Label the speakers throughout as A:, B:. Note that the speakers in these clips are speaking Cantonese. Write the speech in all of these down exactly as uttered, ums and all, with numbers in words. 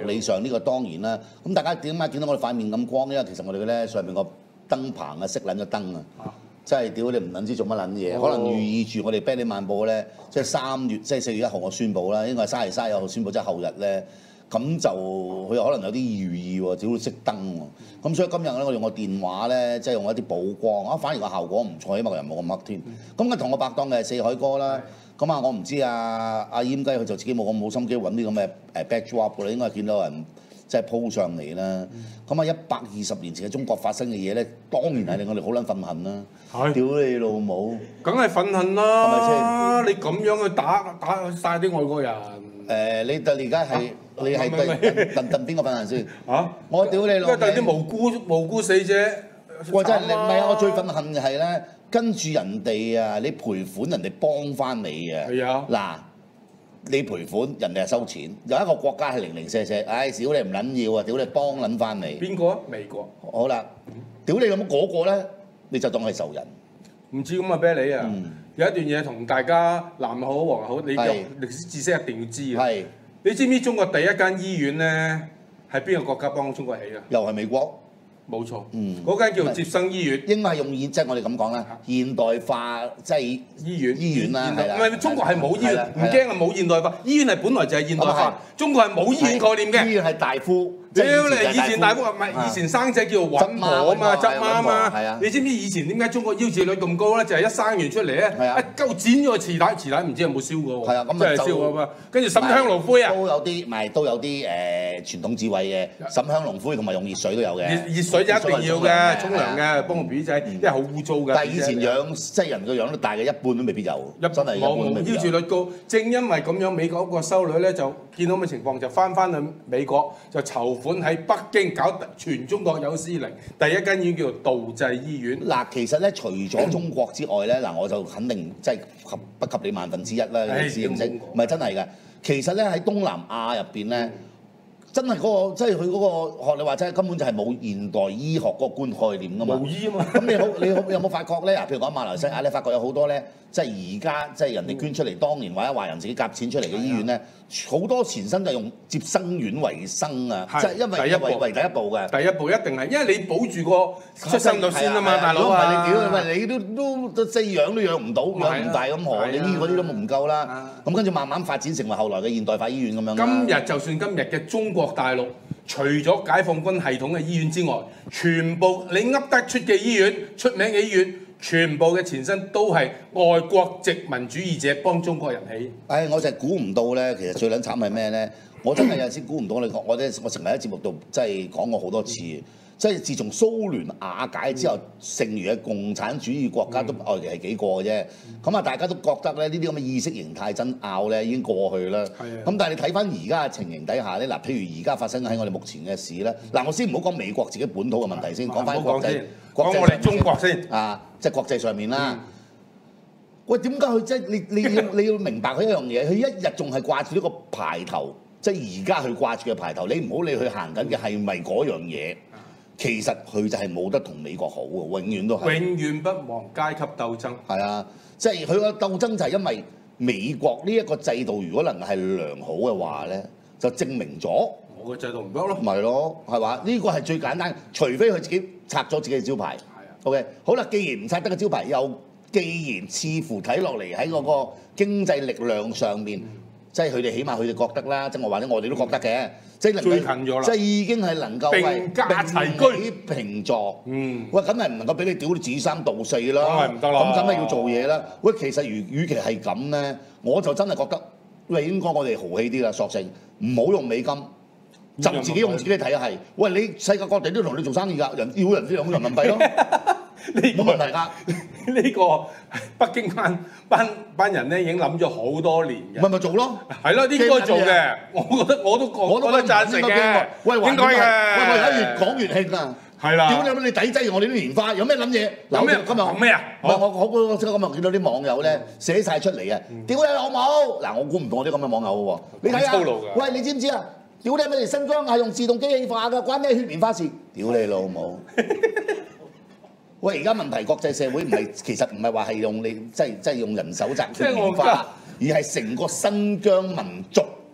A: 理上呢個當然啦。咁大家點解見到我哋塊面咁光？因為其實我哋嘅咧上面個燈棚啊熄撚咗燈啊，真係屌你唔撚知做乜撚嘢，可能寓意住我哋啤梨漫步咧，即係三月即係四月一號我宣佈啦，應該係三月三十一號宣佈，即係後日咧。咁就佢可能有啲寓意喎，只會熄燈喎。咁所以今日咧，我用個電話咧，即係用一啲補光啊，反而個效果唔錯，起碼個人冇咁黑添。咁啊，同我拍檔嘅四海哥啦，咁啊，我唔知啊阿閹雞佢就自己冇咁冇心機揾啲咁嘅誒 backdrop 㗎啦，應該係見到人即係 po 上嚟啦。咁啊，一百二十年前嘅中國發生嘅嘢咧，當然係令我哋好撚憤恨啦。係。屌你老母！
B: 梗係憤恨啦，
A: 係咪
B: 先？你咁樣去打打曬啲外國人。
A: 誒，你但而家係。你係對鄧鄧邊個憤恨先？嚇！我屌你老味！
B: 對啲無辜無辜死者。
A: 喂，真係唔係啊！我最憤恨嘅係咧，跟住人哋啊，你賠款人哋幫翻你啊！
B: 係啊！
A: 嗱，你賠款人哋係收錢，有一個國家係零零舍舍，唉，屌你唔撚要啊！屌你幫撚翻你。
B: 邊個啊？美國。
A: 好啦，屌你咁嗰個咧，你就當係仇人。
B: 唔知咁啊，啤梨啊！有一段嘢同大家藍又好黃又好，你嘅歷史知識一定要知嘅。係。你知唔知中國第一間醫院咧係邊個國家幫中國起啊？
A: 又係美國。
B: 冇錯。嗯。嗰間叫做接生醫院。
A: 應該係用現即係我哋咁講啦，現代化即係
B: 醫院。
A: 醫院啦，係啦。
B: 唔係中國係冇醫院，唔驚啊冇現代化。醫院係本來就係現代化，中國係冇醫院概念嘅。
A: 醫院係大夫。
B: 屌你！以前大夫唔係以前生仔叫做穩婆啊嘛，執媽啊嘛。你知唔知以前點解中國夭折率咁高咧？就係一生完出嚟咧，一鳩剪咗個臍帶，臍帶唔知有冇燒過喎。係啊，咁真係燒過嘛。跟住沈香爐灰啊，
A: 都有啲，唔係都有啲誒傳統智慧嘅。沈香爐灰同埋用熱水都有嘅。
B: 熱熱水就一定要嘅，沖涼嘅，幫個 B B 仔，因為好污糟嘅。
A: 但係以前養即係人個樣都大嘅，一半都未必有。真係一半都未必有。
B: 夭折率高，正因為咁樣，美國個修女咧就見到咁嘅情況，就翻翻去美國就籌款喺北京。搞全中國有史以嚟第一間醫院叫做道濟醫院。嗱，
A: 其實咧，除咗中國之外咧，嗱，我就肯定即係及不及你萬分之一啦，歷史認識，唔係真係嘅。其實咧喺東南亞入邊咧，真係嗰個即係佢嗰個學你話齋，根本就係冇現代醫學嗰個觀概念㗎嘛。
B: 無醫啊嘛。
A: 咁你好，你好有冇發覺咧？譬如講馬來西亞咧，發覺有好多咧，即係而家即係人哋捐出嚟，當年或者華人自己夾錢出嚟嘅醫院咧。好多前身就用接生院為生啊，即係因為為為第一步嘅。
B: 第一步一定係，因為你保住個出生率先啊嘛，大佬啊！
A: 你屌，喂你都都都四養都養唔到，養唔大咁何？你醫嗰啲都唔夠啦。咁跟住慢慢發展成為後來嘅現代化醫院咁樣。
B: 今日就算今日嘅中國大陸，除咗解放軍系統嘅醫院之外，全部你噏得出嘅醫院、出名嘅醫院。全部嘅前身都係外國殖民主義者幫中國人起。
A: 唉，我就係估唔到咧，其實最撚慘係咩咧？我真係有陣時估唔到你講，我咧我成日喺節目度即係講過好多次，即係自從蘇聯瓦解之後，剩餘嘅共產主義國家都外嚟係幾個嘅啫。咁啊，大家都覺得咧呢啲咁嘅意識形態爭拗咧已經過去啦。咁但係你睇翻而家嘅情形底下咧，嗱，譬如而家發生喺我哋目前嘅事咧，嗱，我先唔好講美國自己本土嘅問題先，講翻國際。
B: 講我哋中國先
A: 啊，即係國際上面啦。嗯、喂，點解佢即係你你要你要明白佢一樣嘢，佢一日仲係掛住呢個牌頭，即係而家佢掛住嘅牌頭，你唔好理佢行緊嘅係咪嗰樣嘢，其實佢就係冇得同美國好嘅，永遠都係。
B: 永遠不忘階級鬥爭。
A: 係啊，即係佢個鬥爭就係因為美國呢一個制度，如果能係良好嘅話咧，就證明咗。
B: 我個制度唔得咯，
A: 咪咯，係嘛？呢個係最簡單，除非佢自己拆咗自己嘅招牌。係啊。OK，好啦，既然唔拆得個招牌，又既然似乎睇落嚟喺嗰個經濟力量上面，嗯、即係佢哋起碼佢哋覺得啦，即係我或者我哋都覺得嘅，嗯、即係能夠
B: 最近咗啦，
A: 即係已經係能夠
B: 並駕齊驅
A: 平坐。嗯。喂，咁係唔能夠俾你屌你指三道四啦。
B: 梗係唔得啦。
A: 咁梗係要做嘢啦。喂，其實如與其係咁咧，我就真係覺得，喂，應該我哋豪氣啲啦，索性唔好用美金。就自己用自己嘅體系，喂，你世界各地都同你做生意㗎，人要人先用人民幣咯，冇問題㗎。
B: 呢個北京班班班人咧已經諗咗好多年嘅，
A: 咪咪做咯，
B: 係咯，應該做嘅。我覺得我都我都覺得贊成嘅，
A: 喂，
B: 應該嘅。
A: 喂，我而家越講越興啊！
B: 係啦，
A: 屌你你抵制我哋啲蓮花，有咩諗嘢？
B: 有咩
A: 今日
B: 講咩啊？
A: 我我我我今日見到啲網友咧寫晒出嚟啊！屌你老母！嗱，我估唔到我啲咁嘅網友喎，你睇下，喂，你知唔知啊？屌你！咪嚟新疆係用自動機器化㗎，關咩血棉花事？屌你老母！喂，而家問題國際社會唔係，其實唔係話係用你即係即係用人手摘血棉花，而係成個新疆民族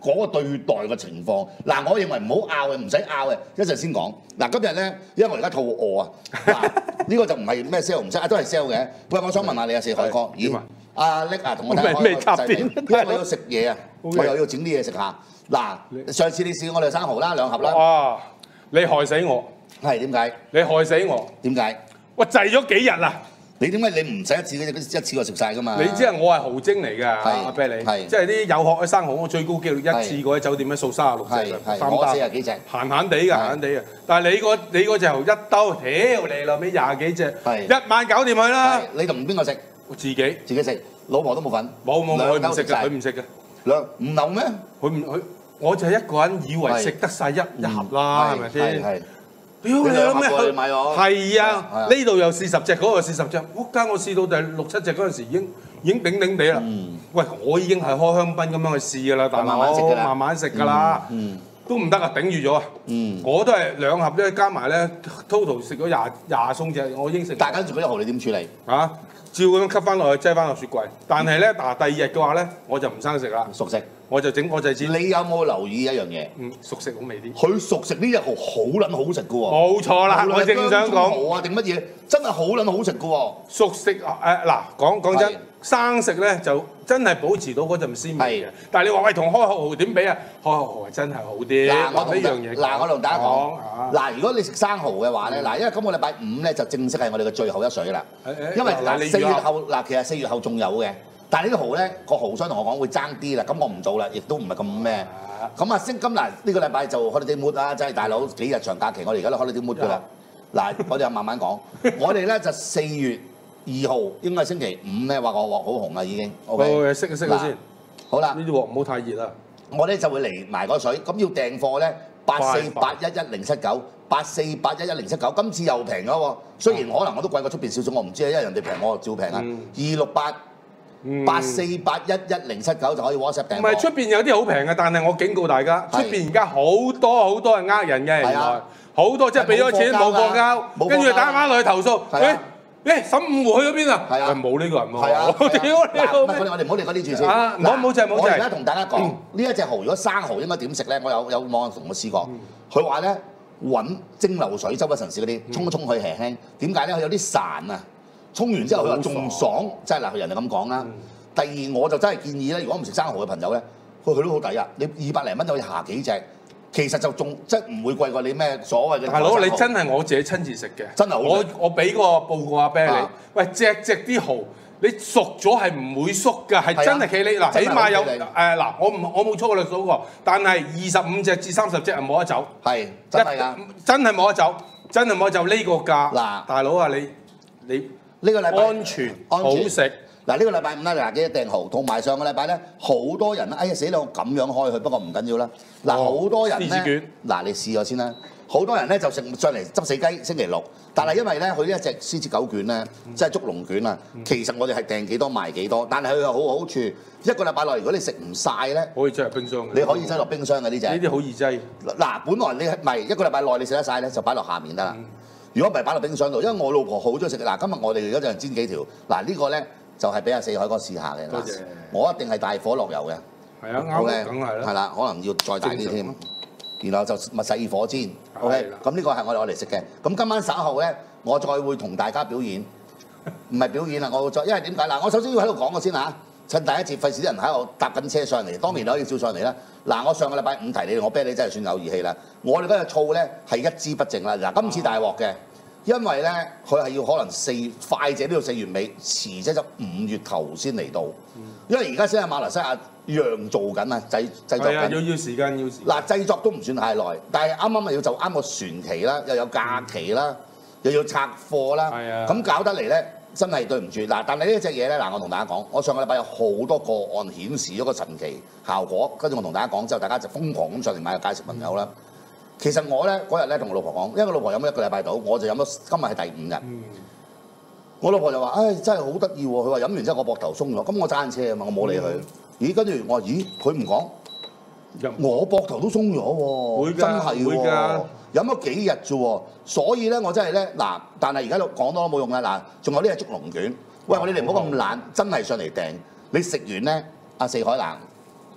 A: 嗰個對待嘅情況。嗱，我認為唔好拗嘅，唔使拗嘅，一陣先講。嗱，今日咧，因為我而家肚餓啊，嗱，呢個就唔係咩 sell 唔 sell 啊，都係 sell 嘅。喂，我想問下你啊，四海哥，咦？阿叻啊，同我睇開
B: 咩插邊？
A: 因為我要食嘢啊，我又要整啲嘢食下。嗱，上次你試我哋生蠔啦，兩盒啦。
B: 哇！你害死我！
A: 係點解？
B: 你害死我！
A: 點解？
B: 我滯咗幾日啦！
A: 你點解你唔使一次一次過食晒㗎嘛？
B: 你知係我係蠔精嚟㗎，阿啤梨，即係啲有殼嘅生蠔，我最高紀錄一次過喺酒店咧掃三十六隻，三
A: 我四十幾隻，
B: 閒閒地㗎，閒閒地㗎。但係你個你嗰隻蠔一兜，屌你老尾廿幾隻，一晚搞掂佢啦。你同邊個食？自己
A: 自己食，老婆都冇份。
B: 冇冇冇，佢唔食㗎，佢唔食嘅。
A: 兩唔流咩？佢
B: 唔佢，我就係一個人以為食得晒一一盒啦，係咪先？屌你有咩？係啊，呢度有四十隻，嗰度四十隻。屋間我試到第六七隻嗰陣時，已經已經頂頂地啦。喂，我已經係開香檳咁樣去試㗎啦，但係我慢慢食㗎啦，都唔得啊，頂住咗啊。我都係兩盒咧，加埋咧，total 食咗廿廿餸隻，我已經食。大家做嗰啲蠔你點處理？啊，照咁樣吸翻落去，擠翻落雪櫃。但係咧，嗱第二日嘅話咧，我就唔生食啦，熟食。我就整我就知。你有冇留意一樣嘢？嗯，熟食好味啲。佢熟食呢隻蠔好撚好食㗎喎。冇錯啦，我正想講。蠔啊定乜嘢？真係好撚好食㗎喎。熟食誒嗱，講講真，生食咧就真係保持到嗰陣鮮味嘅。但係你話喂同開殼蠔點比啊？開殼蠔係真係好啲。嗱，我同呢樣嘢。嗱，我同大家講。嗱，如果你食生蠔嘅話咧，嗱，因為今個禮拜五咧就正式係我哋嘅最後一水啦。因為嗱四月後嗱，其實四月後仲有嘅。但係呢個蠔咧，個蠔商同我講會爭啲啦，咁我唔做啦，亦都唔係咁咩。咁啊，星今嗱呢個禮拜就 holiday mood 啦，真係大佬幾日長假期，我哋而家都 holiday mood 㗎啦。嗱，我哋又慢慢講。我哋咧就四月二號應該係星期五咧，話個鑊好紅啦已經。好，熄一熄佢先。好啦，呢啲鑊唔好太熱啦。我咧就會嚟埋個水，咁要訂貨咧八四八一一零七九，八四八一一零七九，今次又平咗喎。雖然可能我都貴過出邊少少，我唔知啊，因為人哋平我照平啊。二六八。八四八一一零七九就可以 WhatsApp 訂。唔係出邊有啲好平嘅，但係我警告大家，出邊而家好多好多係呃人嘅，原來好多即係俾咗錢冇貨交，跟住打電話落去投訴。誒誒，沈五湖去咗邊啊？係啊，冇呢個人喎。係啊，屌你老味！我哋唔好理嗰啲住先。啊，唔好唔好就唔好就。我而家同大家講，呢一隻蠔如果生蠔應該點食咧？我有有網友同我試過，佢話咧揾蒸餾水，周不神市嗰啲沖一沖佢輕輕。點解咧？佢有啲潺啊。沖完之後佢話仲爽，即係嗱，人哋咁講啦。第二我就真係建議咧，如果唔食生蠔嘅朋友咧，佢佢都好抵啊！你二百零蚊就可以下幾隻，其實就仲即係唔會貴過你咩所謂嘅。大佬，你真係我自己親自食嘅，真係好。我我俾個報告阿啤你，喂，隻隻啲蠔你熟咗係唔會縮㗎，係真係企你嗱，起碼有誒嗱，我唔我冇粗略數過，但係二十五隻至三十隻係冇得走，係真係㗎，真係冇得走，真係冇得走呢個價嗱，大佬啊你你。呢個禮拜安全好食嗱，呢個禮拜五啦，嗱記得訂蠔，同埋上個禮拜咧好多人啦，哎呀死啦！我咁樣開佢，不過唔緊要啦。嗱好多人咧，嗱你試咗先啦。好多人咧就食上嚟執死雞，星期六，但係因為咧佢呢一隻獅子狗卷咧，即係竹籠卷啊，其實我哋係訂幾多賣幾多，但係佢有好好處，一個禮拜內如果你食唔晒咧，可以擠入冰箱嘅，你可以擠落冰箱嘅呢隻。呢啲好易擠。嗱，本來你唔係一個禮拜內你食得晒咧，就擺落下面得啦。如果唔係擺落冰箱度，因為我老婆好中意食嘅。嗱，今日我哋而家就煎幾條。嗱，呢個咧就係俾阿四海哥試下嘅。多謝。我一定係大火落油嘅。係啊，啱，梗係啦。係啦，可能要再大啲添。然後就咪細火煎。OK。咁呢個係我哋我嚟食嘅。咁今晚稍後咧，我再會同大家表演。唔係表演啊，我會再，因為點解嗱？我首先要喺度講個先嚇。趁第一節費事啲人喺度搭緊車上嚟，當然你可以照上嚟啦。嗱，我上個禮拜五提你，我啤你真係算有義氣啦。我哋嗰隻醋咧係一支不剩啦。嗱，今次大鑊嘅，因為咧佢係要可能四快者都要四月尾，遲者就五月頭先嚟到。因為而家先喺馬來西亞釀做緊啊，製製作緊。係啊，要要時間要時間。嗱，製作都唔算太耐，但係啱啱咪要就啱個船期啦，又有假期啦，又要拆貨啦。係啊。咁搞得嚟咧。真係對唔住嗱，但係呢一隻嘢咧嗱，我同大家講，我上個禮拜有好多個案顯示咗個神奇效果，跟住我同大家講之後，大家就瘋狂咁上嚟買個介紹朋友啦。其實我咧嗰日咧同我老婆講，因為我老婆飲咗一個禮拜到，我就飲咗今日係第五日。嗯、我老婆就話：唉、哎，真係好得意喎！佢話飲完之後我膊頭鬆咗，咁我揸緊車啊嘛，我冇理佢。嗯、咦？跟住我話：咦？佢唔講，我膊頭都鬆咗喎，真係喎。飲咗幾日啫喎，所以咧我真係咧嗱，但係而家講多都冇用啦嗱，仲有呢隻竹籠卷，喂我哋哋唔好咁懶，真係上嚟訂，你食完咧，阿四海蘭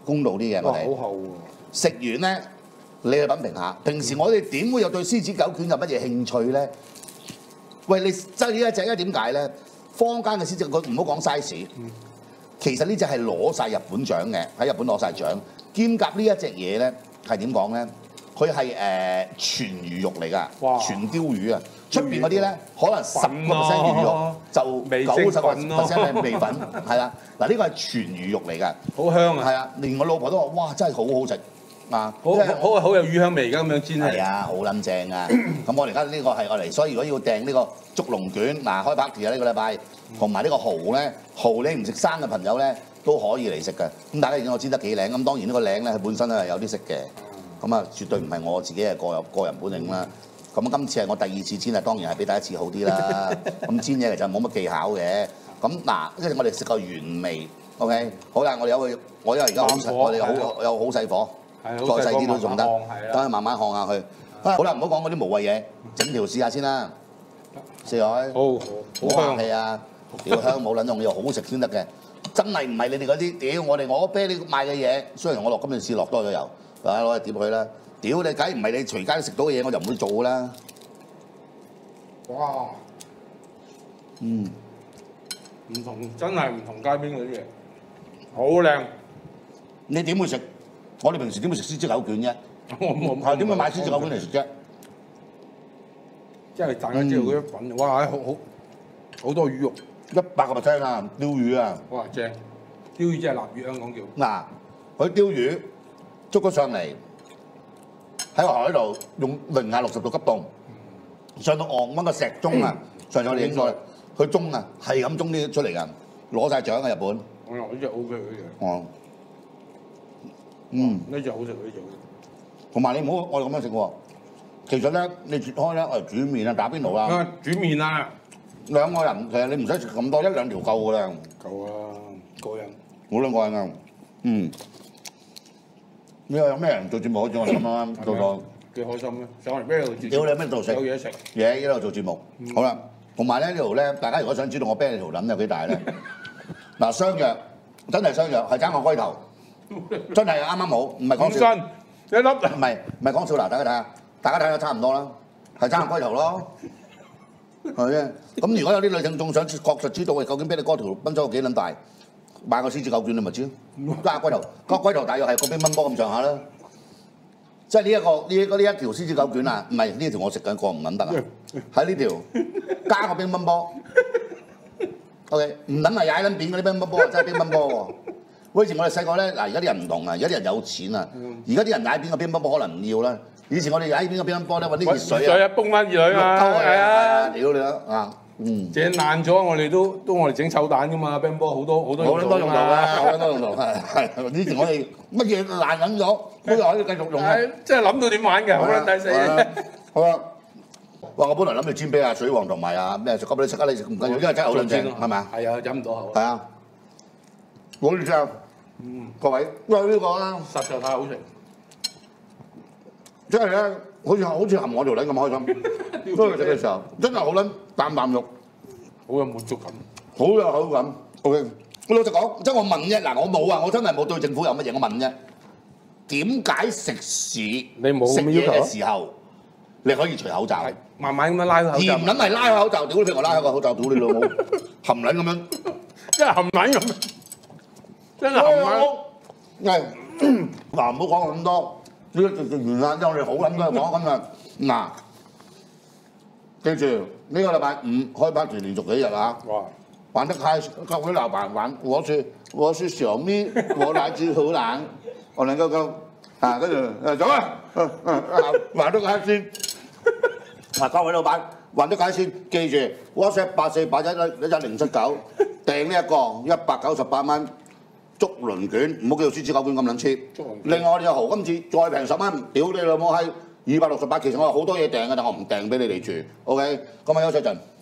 A: 公道啲嘅我哋。
B: 好厚喎！
A: 食完咧，你去品評下。平時我哋點會有對獅子狗卷有乜嘢興趣咧？喂，你真係呢一隻咧點解咧？坊間嘅獅子狗唔好講 size，其實呢隻係攞晒日本獎嘅，喺日本攞晒獎。兼夾呢一隻嘢咧係點講咧？佢係誒全魚肉嚟㗎，全鯛魚啊！出邊嗰啲咧可能十個 percent 魚肉，就九十個 percent 係味粉，係啦。嗱呢個係全魚肉嚟㗎，
B: 好香啊！
A: 係啊，連我老婆都話：哇，真係好好食啊！
B: 好好好有魚香味㗎，咁樣煎係。
A: 係啊，好撚正啊！咁我哋而家呢個係我嚟，所以如果要訂呢個竹龍卷，嗱開 party 啊呢個禮拜，同埋呢個蠔咧，蠔你唔食生嘅朋友咧都可以嚟食嘅。咁大家見我煎得幾靚，咁當然呢個靚咧佢本身咧係有啲色嘅。咁啊，絕對唔係我自己嘅個人個人本領啦。咁今次係我第二次煎啊，當然係比第一次好啲啦。咁煎嘢其實冇乜技巧嘅。咁嗱，即係我哋食個原味 ，OK。好啦，我哋有個，我因為而家好細，我哋好有好細火，再細啲都仲得。等佢慢慢烘下佢。好啦，唔好講嗰啲無謂嘢，整條試下先啦。試海，
B: 好好香
A: 氣啊！屌香冇撚用，要好食先得嘅。真係唔係你哋嗰啲屌我哋我啤你賣嘅嘢。雖然我落今次試落多咗油。嗱，攞嚟碟佢啦！屌你，梗唔係你隨街食到嘅嘢，我就唔會做㗎啦。
B: 哇！
A: 嗯，
B: 唔同，真係唔同街邊嗰啲嘢，好靚。
A: 你點會食？我哋平時點會食獅子狗卷啫？
B: 我冇
A: 係點會買獅子狗卷嚟食啫？
B: 即係大家知道嗰啲粉，哇！好好好多魚肉，
A: 一百個 percent 啊！鯛魚啊！
B: 哇正！鯛魚即係臘魚，香港叫。
A: 嗱，佢鯛魚。捉咗上嚟喺個海度用零下六十度急凍，上到岸揾個石鐘啊！上咗你影咗，佢鐘啊係咁鐘啲出嚟㗎，攞晒獎啊日本。
B: 我話呢隻 O K 呢隻。
A: 哦。嗯。
B: 呢隻好食，呢隻好食。
A: 同埋你唔好我哋咁樣食喎，其實咧你切開咧，我哋煮麵啊、打邊爐啊。
B: 煮麵啊！
A: 兩個人其實你唔使食咁多，一兩條夠㗎啦。
B: 夠啊，過癮。
A: 好兩個人啊，嗯。你話有咩人做節目好似我哋咁樣做到
B: 幾開心啊！上嚟邊度做？
A: 屌你咩度食？
B: 有嘢食。
A: 嘢喺度做節目。好啦，同埋咧呢度咧，大家如果想知道我啤你條撚有幾大咧，嗱相約真係相約，係爭個龜頭，真係啱啱好，唔係講笑。
B: 一粒
A: 唔係唔係講笑嗱，大家睇下，大家睇下差唔多啦，係爭個龜頭咯，係咪？咁如果有啲女聽眾想確實知道究竟啤你嗰條賓州有幾撚大？買個獅子狗卷你咪知，加個龜頭，個龜頭大約係個乒乓波咁上下啦。即係呢一個呢呢一條獅子狗卷啊，唔係呢條我食緊個唔撚得啊，喺呢條加個乒乓波 ，OK， 唔撚係踩撚扁嗰啲乒乓波啊，真係乒乓波喎。以前我哋細個咧，嗱而家啲人唔同啊，而家啲人有錢啊，而家啲人踩扁個乒乓波可能唔要啦。以前我哋踩扁個乒乓波咧，揾啲熱水啊，
B: 水啊，泵翻熱水啊，係啊，
A: 屌你啦啊！嗯，整
B: 爛咗，我哋都都我哋整臭蛋噶嘛，乒乓波好多好多
A: 好多用途啊，好多用途係係。以前我哋乜嘢爛緊咗，都可以繼續用嘅。
B: 即係諗到點玩嘅，好撚抵死。
A: 好啊！哇！我本來諗住煎俾阿水王同埋阿咩食，咁你食啊你食唔緊要，因為真係好撚正，係咪啊？
B: 係啊，飲唔到口。
A: 係啊，好正。嗯，各位，因為呢個啦，
B: 實在太好食。
A: 即係咧，好似好似含我條脷咁開心。當你食嘅時候，真係好撚啖啖肉，
B: 好有滿足感，
A: 好有口感。OK， 我老實講，即係我問啫，嗱我冇啊，我真係冇對政府有乜嘢，我問啫。點解食肆
B: 你冇
A: 食嘢嘅時候，你可以除口罩？
B: 慢慢咁樣拉個口罩。而唔撚
A: 係拉口罩，屌你！譬如我拉開個口罩，屌你老母，含撚咁樣，
B: 即係含撚咁，真係含撚。
A: 係嗱，唔好講咁多。呢個就完啦，因為我哋好撚多講緊啊。嗱，記住呢個禮拜五開party連續幾日啊！哇，玩得開，各位老闆玩，我是我是小咪，我來自荷蘭，我能夠夠啊，跟住誒走啊，玩得開先。嗱，各位老闆玩得開先，記住 WhatsApp 八四八一一一零七九訂呢一個一百九十八蚊。竹輪卷，唔好叫做獅子狗卷咁撚 cheap。另外我哋有蠔，今次再平十蚊，屌你老母閪，二百六十八。其實我有好多嘢訂嘅，但我唔訂俾你哋住。OK，今晚休息陣。